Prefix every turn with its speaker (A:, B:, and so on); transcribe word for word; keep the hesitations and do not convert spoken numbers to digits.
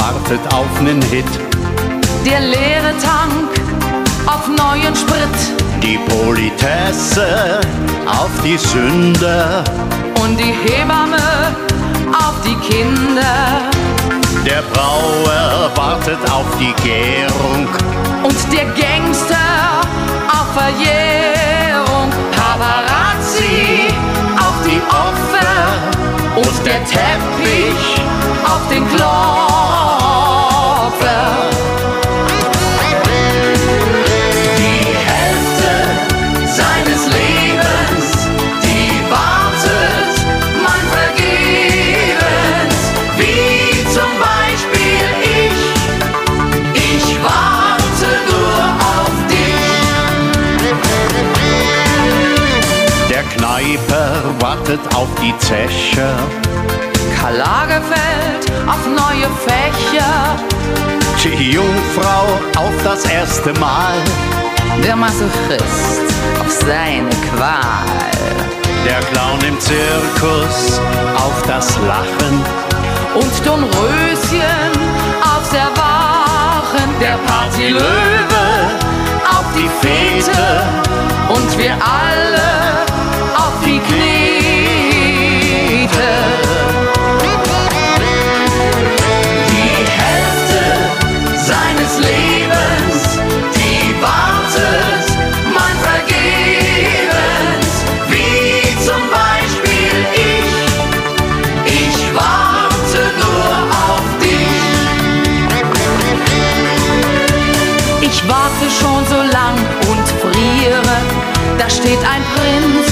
A: wartet auf nen Hit.
B: Der leere Tank auf neuen Sprit.
A: Die Politesse auf die Sünder.
B: Und die Hebamme auf die Kinder.
A: Der Brauer wartet auf die Gärung.
B: Und der Gangster auf Verjährung. Paparazzi auf die Opfer. Und der Teppich auf den Klopfer. Die Hälfte seines Lebens, die wartet man vergebens. Wie zum Beispiel ich, ich warte nur auf dich.
A: Der Kneiper wartet auf die Zeche.
B: Karl Lagerfeld auf neue Fächer.
A: Die Jungfrau auf das erste Mal.
B: Der Masochist auf seine Qual.
A: Der Clown im Zirkus auf das Lachen.
B: Und Dornröschen aufs Erwachen. Der Partylöwe auf die Fete. Und wir alle auf die Knete. Die Hälfte seines Lebens, die wartet man vergebens. Wie zum Beispiel ich, ich warte nur auf dich. Ich warte schon so lang und friere, da steht ein Prinz